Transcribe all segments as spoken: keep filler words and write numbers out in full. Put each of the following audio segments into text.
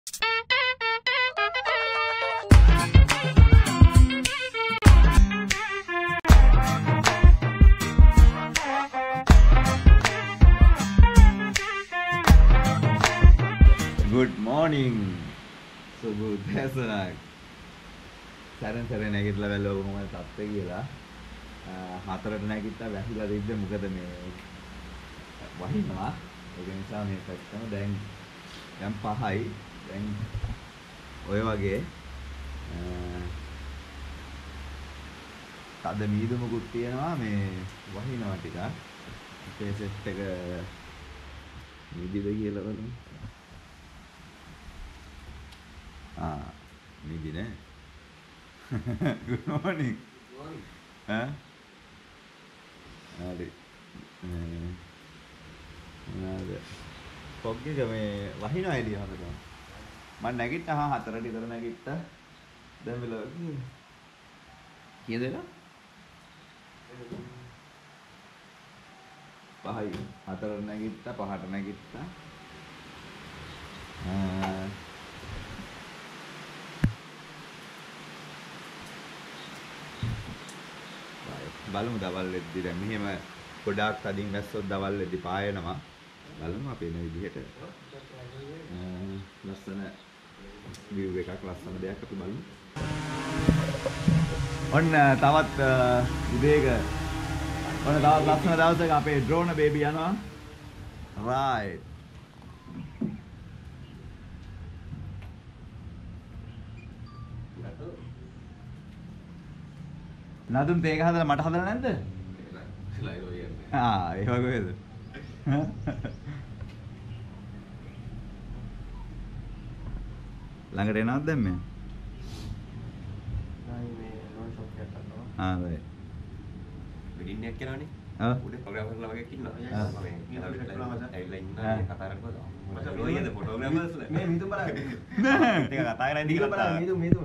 Good morning. So good. That's right. සරන් සරන් නැගිටලා බැලුවා කොහොමද තත්ත්වය කියලා. හතරට නැගිට්ටා වැහිලා දෙද්ද මොකද මේ වහිනවා. ඒක නිසා මේ පැත්තම දැන් දැන් පහයි. දැන් ඔය වගේ තද මීදුමකුත් තියෙනවා මේ වහිනවා ටිකක්. අපේ සෙට් එක මීදිද කියලා බලමු. Ah, midi ne? Good morning. Good morning. Huh? Ada. Ada. Pokoknya kami wahina idea apa tu? Man nagit ah hatar di dalam nagit ta. Dan bila kiya deh pahai hatar nagit ta, pahar nagit ta. Ah. බලමු දවල් වෙද්දි දැන් මෙහෙම ගොඩාක් තදින් වැස්සොත් දවල් වෙද්දි පායනවා බලමු අපි එන විදිහට ලස්සන view එකක් ලස්සන දෙයක් අපි බලමු ඔන්න තවත් උදේක ඔන්න තවත් ලස්සන දවසක අපේ drone baby යනවා right නදුන් තේක හදලා මට හදලා නැද්ද? ලයිව් කියන්නේ. ආ ඒ වගේද? ළඟට එනවද දැන් මේ? නයි මේ රෝල් ෂොප් එකක් කරනවා. ආ right. වෙඩින් එකක් කරනවානේ. ඔව්. උඩ ප්‍රෝග්‍රෑමර් ලා වගේ ඉන්නවා. මම මේ ඇවිල්ලා ඉන්නවා කතා කරනවා. ලෝයියද ෆොටෝග්‍රෑමර්ස්ලා. මේ මිදුම් බලන්න. ටික කතා කරලා ඉඳි කියලා බලන්න මිදුම් මිදුම්.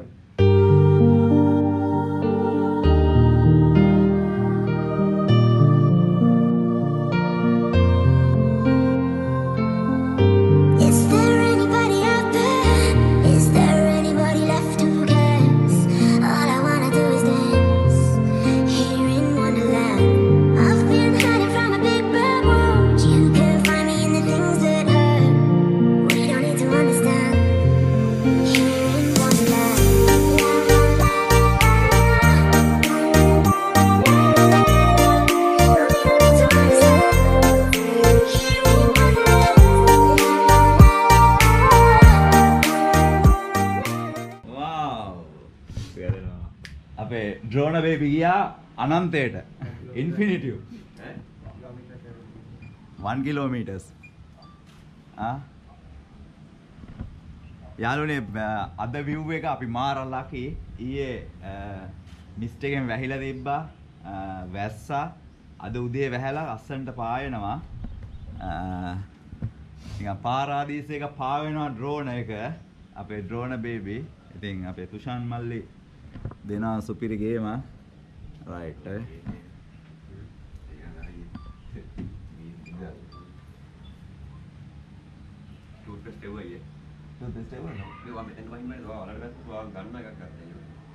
අපේ drone baby ගියා අනන්තයට infinity one kilometers ආ යාළුවනේ අද view එක අපි මාර ලකි ඊයේ මිස්ට් එකෙන් වැහිලා තිබ්බා වැස්සා අද උදේ වැහැලා අස්සන්ට පායනවා නිකන් පාරාදීසයක පාවෙනවා drone එක අපේ drone baby ඉතින් අපේ තුෂාන් මල්ලි දෙනා සුපිරි ගේම right eh toothpaste එක වගේ toothpaste එක නෝ මේ වම එන්න වහින්න බෑ ඔයාලට ගත්ත ඔයාලා ගන්න එකක් ගත්තා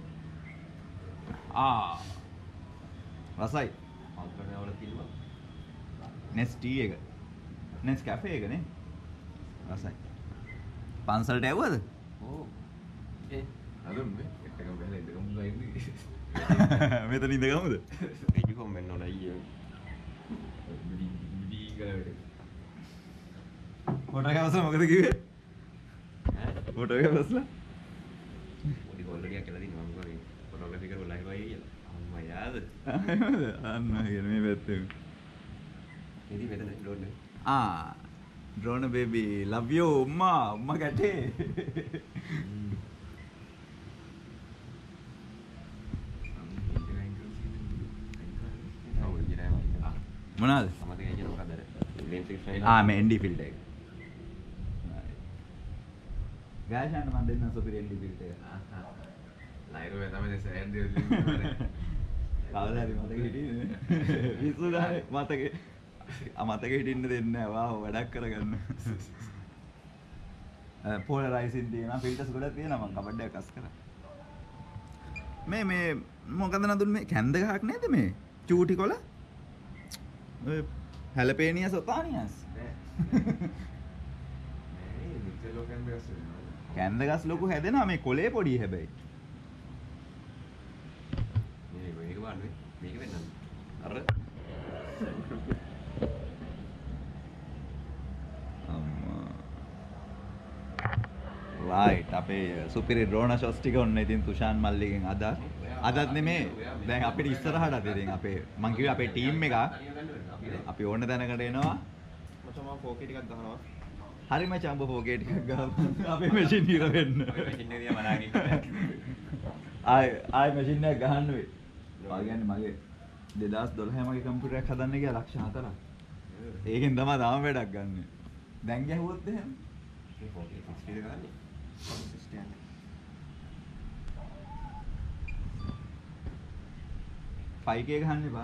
ආ රසයි අල්පනේ වල තියනවා Nest tea එක Nest cafe එක නේ රසයි පන්සලට ඇව්වද ඕ ඒ අලුම් මේ එකම බැලේ ඉඳගමු ගයින්නේ මෙතන ඉඳගමුද රිජු කොම්මෙන් ඕන අයියෝ බිඩි බිඩි ගලවට ෆොටෝ කැමසලා මොකද කිව්වේ ඈ ෆොටෝ කැමසලා පොඩි කොල්ලෙක් කියලා දිනවා මම කරේ ෆොටෝග්‍රැෆි කරලා ලයිව් ආයේ කියලා අම්මා යාද අන්න කියන මේ පැත්තේ ඉතින් මෙතන ඩ්‍රෝන් එක ආ drone baby love you උම්මා උම්මා ගැටේ මොනවාද? සමතේ කියන මොකද? ලෙන්ස් එක ෆයිල්. ආ මේ එන් ඩී ෆිල්ටර් එක. ගායෂන්ට මම දෙන්න සුපිරි එන් ඩී ෆිල්ටර් එක. ආහ්. ලයිව් එක තමයි සෑන් දෙවි ලින්ක් කරන්නේ. කවදා හරි මතක හිටින්නේ. විසු ගානේ මතකේ. ආ මතකේ හිටින්න දෙන්නේ නැහැ. වාව් වැඩක් කරගන්න. පෝලරයිසින් තියෙනවා ෆිල්ටර්ස් ගොඩක් තියෙනවා මම කබඩ් එක කස් කරා මේ මේ මොකද නදුන් මේ කැන්ද ගහක් නේද මේ චූටි කොළ ඔය හැලපේනියස් ඔතානියස් කැන්ද ගස් ලොකු හැදෙනවා මේ කොලේ පොඩි හැබැයි මේ මේක වන්නේ මේක වෙන්නද අර රයිට් අපේ සුපිරි ඩ්‍රෝන ෂොට්ස් ටික ඔන්න ඉතින් තුෂාන් මල්ලිගෙන් අද අදත් නෙමේ දැන් අපිට ඉස්සරහට අපි ඉතින් අපේ මං කිව්වේ අපේ ටීම් එක අපි ඕන තැනකට එනවා මචං මම ෆෝර් කේ ටිකක් ගහනවා හරි මචං ඔබ ෆෝර් කේ ටිකක් ගහමු අපේ මැෂින් ඉර වෙන්න මැෂින් එක දිහා මනාගෙන ඉන්න ආයි ආයි මැෂින් එක ගහන්න වෙයි මම කියන්නේ මගේ දෙදාස් දොළහ මගේ කම්පියුටර් එකක් හදන්න ගියා ලක්ෂ හතරක් ඒකෙන් තමයි තාම වැඩක් ගන්න දැන් ගැහුවොත් එහෙම මේ ෆෝර් කේ සික්ස්ටි එක ගන්නේ ෆයිව් කේ ගහන්න එපා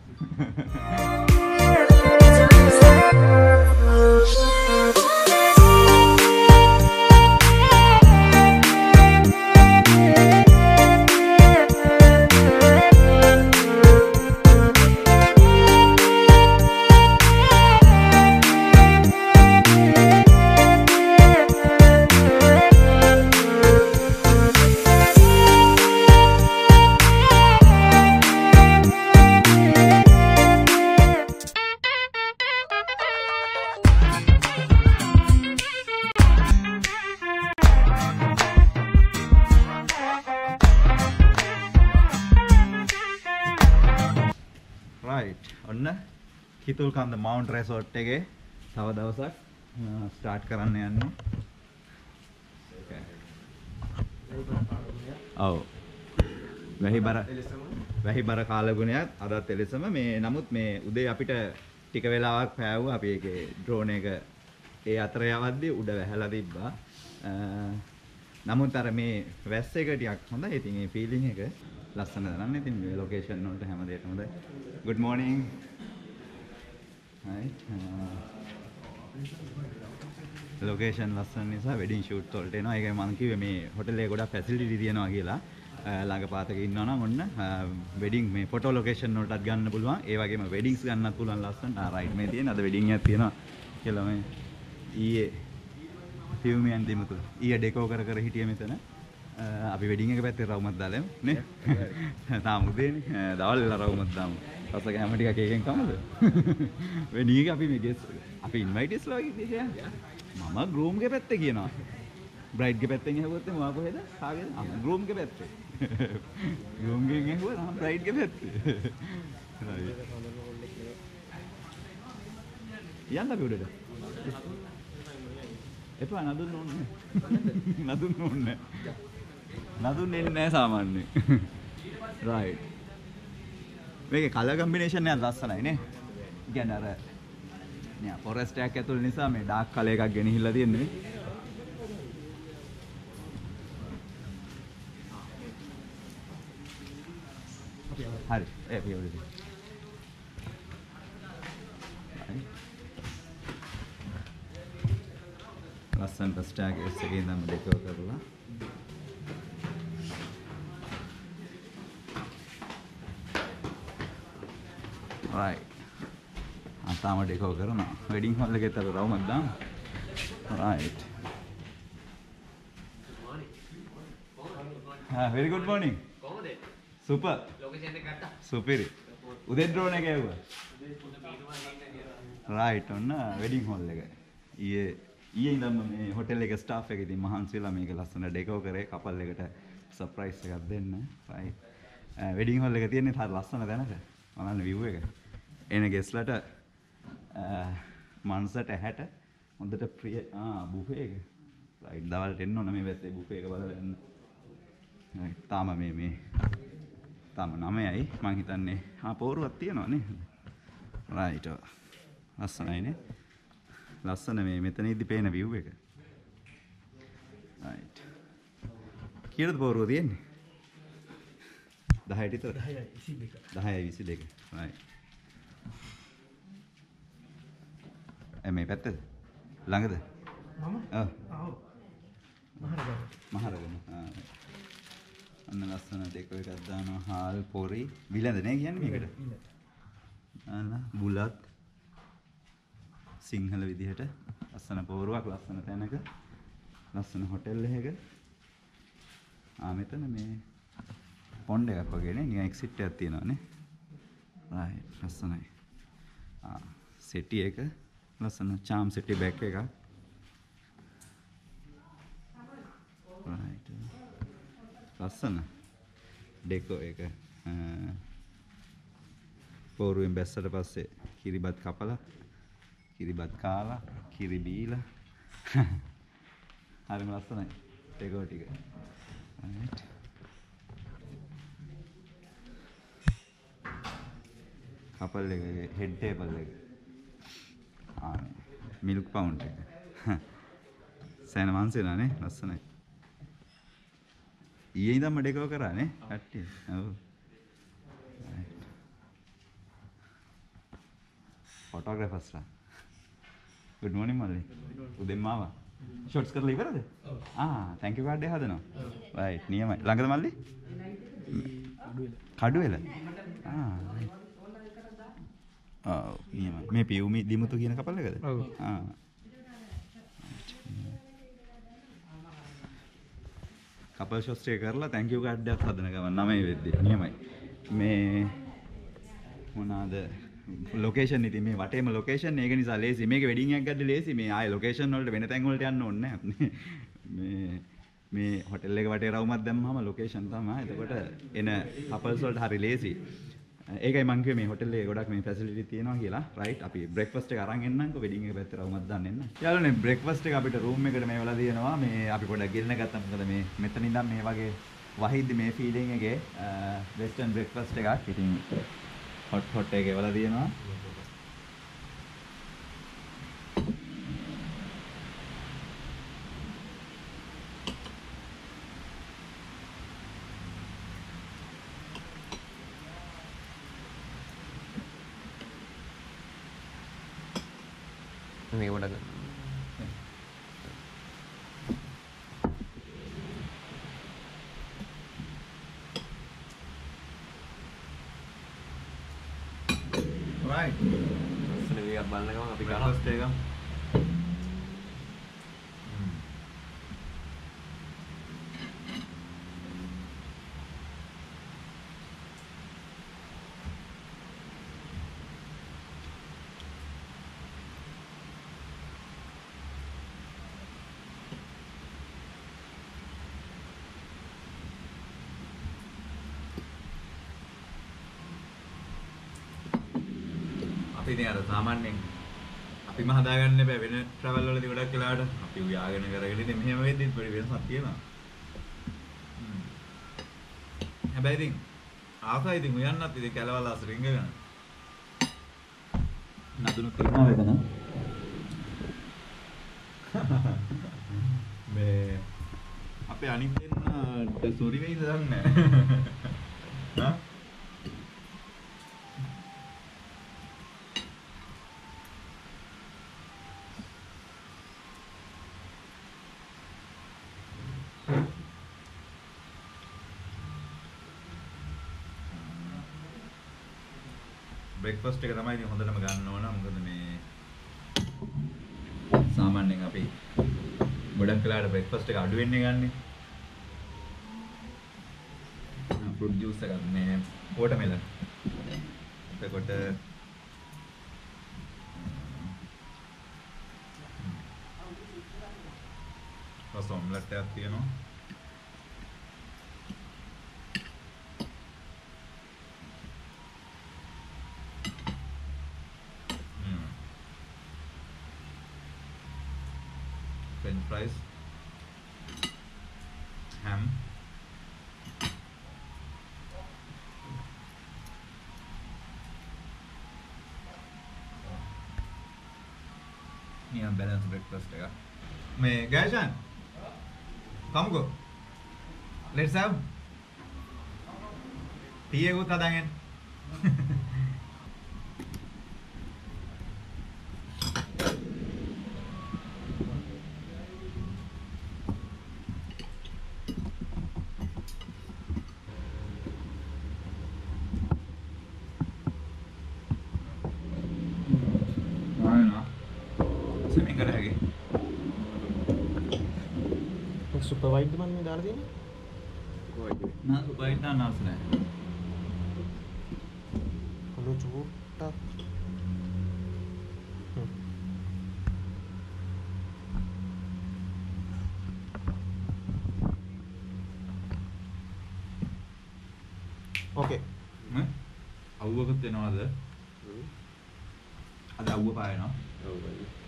ඔන්න කිතුල්කන්ද මවුන්ට් රෙසෝට් එකේ තව දවසක් ස්ටාර්ට් කරන්න යන්නේ. ඔව්. වැහිබර වැහිබර කාලගුණයක් අදත් එලෙසම මේ නමුත් මේ උදේ අපිට ටික වෙලාවක් පෑවුවා අපි ඒකේ ඩ්‍රෝන් එක ඒ අතර යවද්දී උඩ වැහැලා තිබ්බා. නමුත් අර මේ වැස්ස එක ටිකක් හොඳයි. ඉතින් ඒ ෆීලිං එක ලස්සන දරන්නේ. ඉතින් මේ ලොකේෂන් වලට හැමදේටම හොඳයි. good morning. hi. ලොකේෂන් ලස්සන නිසා වෙඩින් ෂූට් වලට එනවා. ඒකයි මම කිව්වේ මේ හොටල් එකේ ගොඩක් ෆැසිලිටි තියෙනවා කියලා. ළඟ පාතක ඉන්නවා නම් ඔන්න වෙඩින් මේ ෆොටෝ ලොකේෂන් වලටත් ගන්න පුළුවන්. ඒ වගේම වෙඩින්ස් ගන්නත් පුළුවන් ලස්සන. ආ රයිට් මේ තියෙන අද වෙඩින් එකක් තියෙනවා කියලා මේ ඊයේ ෆිල්මියන් දෙමුතු. ඊයේ ඩෙකෝ කර කර හිටියේ මෙතන. අපි වෙඩින් එක පැත්තේ රවුමක් දාලා යමු නේ. තාම උදේනේ. දවල් වෙලා රවුමක් දාමු. රසක හැම ටිකක් එකෙන් කමද? වෙඩින් එක අපි මේ ගෙස් අපි ඉන්වයිටර්ස් ලා කිව්වේ මම ගෲම් ගේ පැත්තේ කියනවා. බ්‍රයිඩ් ගේ පැත්තෙන් ඇහුවොත් එහම ආ කොහෙද? කාගේද? ආ ගෲම් ගේ පැත්තේ. ගෲම් ගෙන් ඇහුවා නම් බ්‍රයිඩ් ගේ පැත්තේ. යන්න අපි උඩට. එපා නදුන්න ඕනේ. නදුන්න ඕනේ. නදුන්න එන්නේ නැහැ සාමාන්‍යයෙන්. රයිට්. මේකේ කලර් කම්බිනේෂන් එක ලස්සනයි නේ. කියන්නේ අර නේ ෆොරෙස්ට් එකක් ඇතුළේ නිසා මේ ඩාර්ක් කලර් එකක් ගෙනහිල්ලා තියෙන්නේ. හරි. ඒ පියවරේ. ලස්සනට ස්ටෑග් එස් එකේ ඉඳන්ම ඩෙකෝර් කරලා right අතාම ඩෙකෝර් කරනවා වෙඩින් හෝල් එකේ තර රවුමක් දාමු right ha very good morning කොහොමද super ලොකේෂන් එක ගත්තා සුපිරි උදේ ඩ්‍රෝන් එක ඇව්වා right ඔන්න වෙඩින් හෝල් එක ඊයේ ඊයේ ඉඳන්ම මේ හොටෙල් එකේ ස්ටාෆ් එක ඉතින් මහන්සි වෙලා මේක ලස්සන ඩෙකෝ කරේ කපල් එකට සර්ප්‍රයිස් එකක් දෙන්න right වෙඩින් හෝල් එක තියෙන්නේ හරි ලස්සන තැනක බලන්න view එක එන ගෙස්ලට මනසට ඇහැට හොඳට ප්‍රිය ආ බුෆේ එක right දවල්ට එන්න ඕන මේ පැත්තේ බුෆේ එක බලලා යන්න right තාම මේ මේ තාම නවයයි මං හිතන්නේ ආ පෝරුවක් තියෙනවා නේ right ලස්සනයි නේ ලස්සන මේ මෙතනදී පේන view එක. right. කීයද පොරව තියෙන්නේ? දහයට විතර. දහයයි විසි දෙක. දහයයි විසි දෙක. right. එ මේ පැත්තද? ළඟද? මම? ඔව්. ආව්. මහරගම. ආ. අන්න ලස්සන ඩෙකෝ එකක් දානවා. හාල් පොරි විලඳ නේ කියන්නේ මේකට. අන්න බුලත් සිංහල විදිහට ලස්සන පෝරුවක් ලස්සන තැනක ලස්සන හොටෙල් එකක. ආ මෙතන මේ පොන්ඩ් එකක් වගේ නේ නිකන් එක්සිට් එකක් තියෙනවා නේ. රයිට් ලස්සනයි. ආ සෙටි එක ලස්සන චාම් සෙටි බෑග් එකක්. රයිට් ලස්සන ඩෙකෝ එක. පෝරුවෙන් බැස්සට පස්සේ කිරිබත් කපලා කිරිබත් කාලා කිරි බීලා හරිම ලස්සනයි ඩෙකෝ ටික. රයිට් කපල් එකේ හෙඩ් ටේබල් එක. ආ මිල්ක් පවුන්ට් එක. සෑන මන්සේලානේ ලස්සනයි. ඊයේ ඉඳන්ම ඩෙකෝ කරානේ කට්ටිය. ඔව්. ෆොටෝග්‍රැෆර්ස්ලා. good morning මල්ලි. උදේම ආවා. ෂොට්ස් කරලා ඉවරද? ඔව්. ආ thank you card එක හදනවා. right නියමයි. ළඟද මල්ලි? කඩුවෙල. ආ ආ නියමයි. මේ පියුමි දිමුතු කියන කපල් එකද? ඔව්. ආ කපල් ෂොට්ස් එක කරලා thank you card එකක් හදන ගමන් නමයි වෙද්දි. නියමයි. මේ මොනවාද ලොකේෂන් ඉතින් මේ වටේම ලොකේෂන් ඒක නිසා ලේසි. මේක වෙඩින් එකක් ගන්න ලේසි. මේ ආයේ ලොකේෂන් වලට වෙන තැන් වලට යන්න ඕනේ නැහැ. මේ මේ හොටෙල් එක වටේ රවුමක් දැම්මම ලොකේෂන් තමයි. එතකොට එන කපල්ස් වලට හරි ලේසි. ඒකයි මං කිව්වේ මේ හොටෙල් එකේ ගොඩක් මේ ෆැසිලිටි තියෙනවා කියලා. රයිට් අපි බ්‍රෙක්ෆාස්ට් එක අරන් එන්නම්කෝ වෙඩින් එක පැත්තේ රවුමක් දාන්න එන්න. යාළුවනේ බ්‍රෙක්ෆාස්ට් එක අපිට රූම් එකට මේ වෙලා දෙනවා. මේ අපි පොඩ්ඩක් ගෙන්න ගත්තා. මොකද මේ මෙතන ඉඳන් මේ වගේ වහිද්දි මේ ෆීලිං එකේ වෙස්ටර්න් බ්‍රෙක්ෆාස්ට් එකක්. ඉතින් හොට් හොට් එකේ වෙලා දෙනවා. මේ වඩ ගන්න. right සනේ වේගක් බලන ගමන් අපි කරා ෆස්ට් එක ඉතින් අර සාමාන්‍යයෙන් අපිම හදාගන්න බෑ වෙන ට්‍රැවල් වලදී ගොඩක් වෙලාවට අපි උයාගෙන කරගෙන ඉතින් මෙහෙම වෙද්දිත් පොඩි වෙනසක් තියෙනවා. හැබැයි ඉතින් ආසයි ඉතින් උයන්නත් ඉතින් කැලවල අස රිංගගෙන. නදුණු තියනවා වේදන. මේ අපේ අනිත් දෙන්නට සෝරි වෙයිද දන්නේ නැහැ. හා බ්‍රෙක්ෆාස්ට් එක තමයි ඉතින් හොඳටම ගන්න ඕන. මොකද මේ සාමාන්‍යයෙන් අපි ගොඩක් වෙලාවට බ්‍රෙක්ෆාස්ට් එක අඩු වෙන්නේ ගන්නෙ. ෆෘට් ජූස් එකක් මේ වෝටර්මෙලන්. එතකොට රස ඔම්ලට් එකක් තියෙනවා. French fries, ham, niyan balance breakfast එක. මේ ගෑෂන් කමුකෝ let's have ටී එකක් හදාගෙන සුපර් වයිඩ් මන් මේ දාලා තියෙන්නේ. නෑ සුපර් වයිඩ් දාන්න අවශ්‍ය නැහැ. කොළු චුට්ටක්. ඕකේ. නේ? අවුවකට එනවද? අද අවුව පායනවා. ඔව්.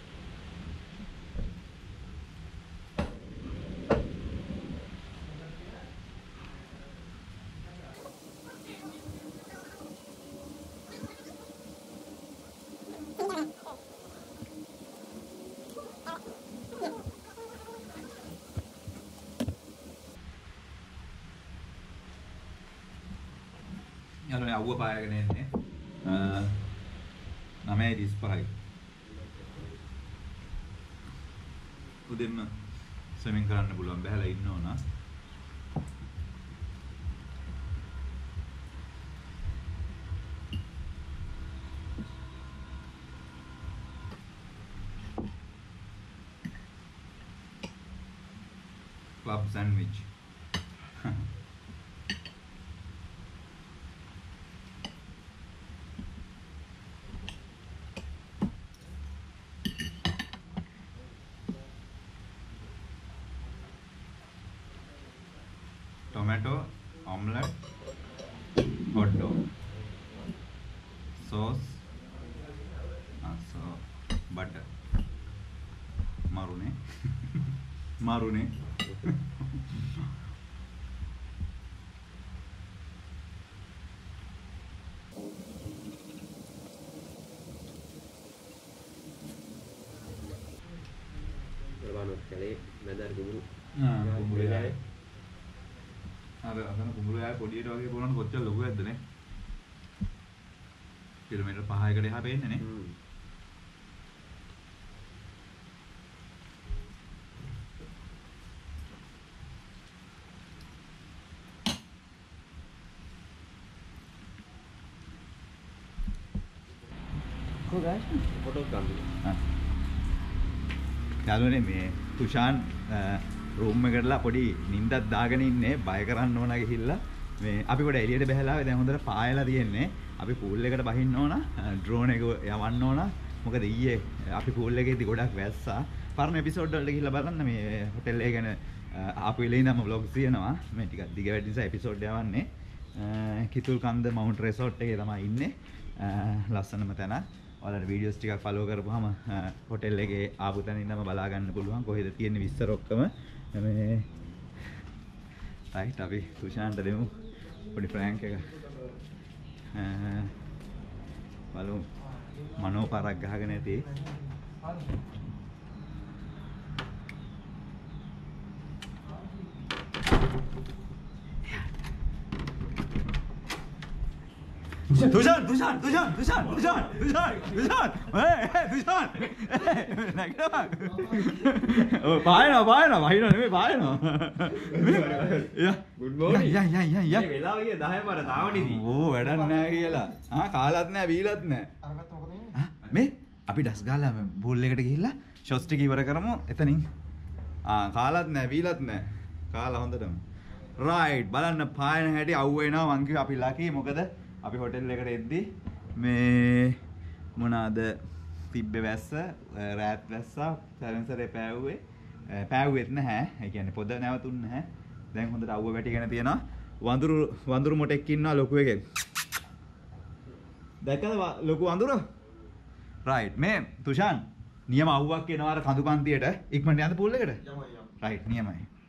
යාළුවනේ අවුව පායගෙන එන්නේ. නවය තිස්පහයි. උදෙන්ම ස්විමින් කරන්න පුළුවන් බහැලා ඉන්න ඕන. Club sandwich. Tomato omelette, hot dog, sauce, uh, so butter, marune, marune. Berbanut kali, benar dulu. Nah, kumpul ya. අර අතන කුඹුරු යාය පොඩියට වගේ බලන්න කොච්චර ලොකුද නේ? කිලෝමීටර් පහකට එහා පේන්නේ නේ. හ්ම්. කොහොමද? ෆොටෝ ගන්න. හා. යාළුවනේ මේ තුෂාන් රූම් එකටලා පොඩි නිින්දක් දාගෙන ඉන්නේ බය කරන්න ඕන ගිහිල්ලා මේ අපි පොඩි එළියට බහැලා ආවේ දැන් හොඳට පායලා තියෙන්නේ අපි පූල් එකට බහින්න ඕන ඩ්‍රෝන් එක යවන්න ඕන මොකද ඊයේ අපි පූල් එකේදී ගොඩක් වැස්සා පරණ එපිසෝඩ් වලට ගිහිල්ලා බලන්න මේ හොටෙල් එක ගැන ආපු වෙලේ ඉඳන්ම vlogs තියෙනවා මේ ටිකක් දිග වැඩි නිසා එපිසෝඩ් යවන්නේ කිතුල්කන්ද මවුන්ට් රිසෝට් එකේ තමයි ඉන්නේ ලස්සනම තැන ඔයාලට වීඩියෝස් ටිකක් ෆලෝ කරපුවාම හොටෙල් එකේ ආපු තැන ඉඳන්ම බලා ගන්න පුළුවන් කොහෙද තියෙන්නේ විස්තර ඔක්කොම මේ රයිට් අපි තුෂාන්ට දෙමු පොඩි ප්‍රෑන්ක් එක බලමු මනෝ පාරක් ගහගෙන ඇති Tujan, Tujan, Tujan, Tujan, Tujan, Tujan, Tujan, hey, hey, Tujan, නැගිටපන්. ඔය පායනවා පායනවා වහිනවා නෙමෙයි පායනවා. යා good morning. යා යා යා යා. මේ වෙලාව ගියේ දහය පාර තාවණිදී. ඕ වැඩක් නැහැ කියලා. ආ කාලත් නැහැ බීලත් නැහැ. අරකට මොකද වෙන්නේ? මේ අපි ඩස් ගාලා බෝල් එකට ගිහිල්ලා ෂොට්ස් ටික ඉවර කරමු එතනින්. ආ කාලත් නැහැ බීලත් නැහැ. කාලා හොඳටම. රයිට් බලන්න පායන හැටි අවු වෙනවා මං කිව්වා අපි ලකී මොකද අපි හොටෙල් එකට එද්දි මේ මොනවාද තිබ්බේ වැස්ස රෑත් වැස්සා සැරෙන්සරේ පෑවුවේ පෑවුවෙත් නැහැ ඒ කියන්නේ පොද නැවතුන්නේ නැහැ දැන් හොඳට අවුව වැටිගෙන තියෙනවා වඳුරු වඳුරු මොටෙක් ඉන්නවා ලොකු එකෙක් දැක්කද ලොකු වඳුර රයිට් මේ තුෂාන් නියම අවුවක් එනවා අර කඳු පන්තියට ඉක්මනට යන්න පූල් එකට යමයි යමයි රයිට් නියමයි